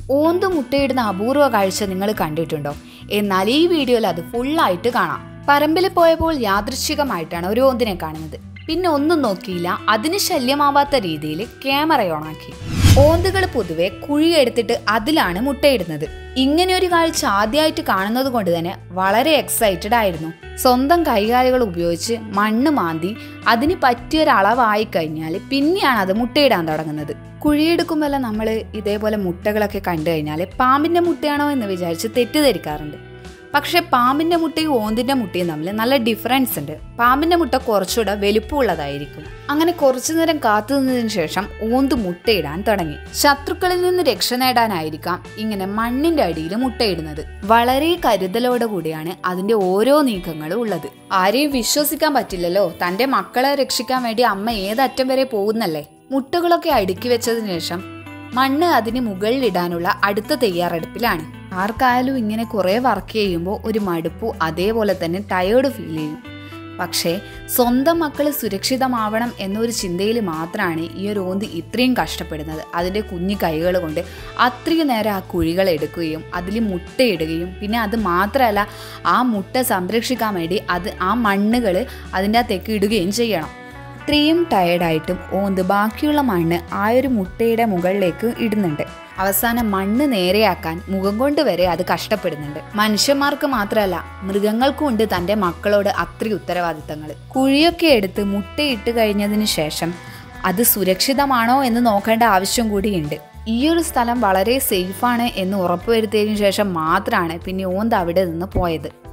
ഓന്ത് മുട്ടയിടുന്ന അപൂർവ കാഴ്ച നിങ്ങൾ കണ്ടിട്ടുണ്ടോ? എന്നാൽ ഈ വീഡിയോയിൽ അത് ഫുള്ളായിട്ട് കാണാം. പറമ്പിൽ പോയപ്പോൾ യാദൃശ്ചികമായിട്ടാണ് ഒരു ഓന്തിനെ കാണുന്നത്. പിന്നെ ഒന്നും നോക്കിയില്ല, അതിന് ശല്യമാവാത്ത രീതിയിൽ ക്യാമറ ഓണാക്കി. ഓന്തുകൾ പൊതുവെ കുഴിയെടുത്തിട്ട് അതിലാണ് മുട്ടയിടുന്നത്. ഇങ്ങനെയൊരു കാഴ്ച ആദ്യമായിട്ട് കാണുന്നത് കൊണ്ട് തന്നെ വളരെ എക്സൈറ്റഡ് ആയിരുന്നു. സ്വന്തം കൈകാലുകൾ ഉപയോഗിച്ച് മണ്ണ് മാന്തി അതിന് പറ്റിയൊരളവായി കഴിഞ്ഞാൽ പിന്നെയാണ് അത് മുട്ടയിടാൻ തുടങ്ങുന്നത്. കുഴിയെടുക്കുമ്പോൾ നമ്മൾ ഇതേപോലെ മുട്ടകളൊക്കെ കണ്ടു കഴിഞ്ഞാൽ പാമ്പിന്റെ മുട്ടയാണോ എന്ന് വിചാരിച്ച് തെറ്റിദ്ധരിക്കാറുണ്ട്. പക്ഷെ പാമ്പിന്റെ മുട്ടയും ഓന്തിന്റെ മുട്ടയും തമ്മിൽ നല്ല ഡിഫറൻസ് ഉണ്ട്. പാമ്പിന്റെ മുട്ട കുറച്ചുകൂടെ വലുപ്പമുള്ളതായിരിക്കും. അങ്ങനെ കുറച്ചു നേരം കാത്തു നിന്നതിന് ശേഷം ഓന്ത് മുട്ടയിടാൻ തുടങ്ങി. ശത്രുക്കളിൽ നിന്ന് രക്ഷ നേടാനായിരിക്കാം ഇങ്ങനെ മണ്ണിന്റെ അടിയിൽ മുട്ടയിടുന്നത്. വളരെ കരുതലോടെ കൂടിയാണ് അതിന്റെ ഓരോ നീക്കങ്ങളും ഉള്ളത്. ആരെയും വിശ്വസിക്കാൻ പറ്റില്ലല്ലോ. തന്റെ മക്കളെ രക്ഷിക്കാൻ വേണ്ടി അമ്മ ഏതറ്റം വരെ പോകുന്നല്ലേ. മുട്ടകളൊക്കെ അടുക്കി വെച്ചതിന് ശേഷം മണ്ണ് അതിന് മുകളിലിടാനുള്ള അടുത്ത തയ്യാറെടുപ്പിലാണ്. ആർക്കായാലും ഇങ്ങനെ കുറേ വർക്ക് ചെയ്യുമ്പോൾ ഒരു മടുപ്പു, അതേപോലെ തന്നെ ടയേർഡ് ഫീൽ ചെയ്യും. പക്ഷേ സ്വന്തം മക്കൾ സുരക്ഷിതമാവണം എന്നൊരു ചിന്തയിൽ മാത്രമാണ് ഈ ഒരു ഓന്ത് ഇത്രയും കഷ്ടപ്പെടുന്നത്. അതിൻ്റെ കുഞ്ഞു കൈകൾ കൊണ്ട് അത്രയും നേരം ആ കുഴികൾ എടുക്കുകയും അതിൽ മുട്ടയിടുകയും പിന്നെ അത് മാത്രമല്ല ആ മുട്ട സംരക്ഷിക്കാൻ വേണ്ടി ആ മണ്ണുകൾ അതിൻ്റെ അകത്തേക്ക് ഇടുകയും ചെയ്യണം. ഇത്രയും ടയേർഡായിട്ടും ഓന്ത് ബാക്കിയുള്ള മണ്ണ് ആ ഒരു മുട്ടയുടെ മുകളിലേക്ക് ഇടുന്നുണ്ട്. അവസാനം മണ്ണ് നേരെയാക്കാൻ മുഖം കൊണ്ട് വരെ അത് കഷ്ടപ്പെടുന്നുണ്ട്. മനുഷ്യന്മാർക്ക് മാത്രമല്ല മൃഗങ്ങൾക്കും ഉണ്ട് തൻ്റെ മക്കളോട് അത്രയും ഉത്തരവാദിത്തങ്ങൾ. കുഴിയൊക്കെ എടുത്ത് മുട്ടയിട്ട് കഴിഞ്ഞതിന് ശേഷം അത് സുരക്ഷിതമാണോ എന്ന് നോക്കേണ്ട ആവശ്യം കൂടിയുണ്ട്. ഈ ഒരു സ്ഥലം വളരെ സേഫാണ് എന്ന് ഉറപ്പുവരുത്തിയതിനു ശേഷം മാത്രമാണ് പിന്നെ ഓന്ത് അവിടെ നിന്ന് പോയത്.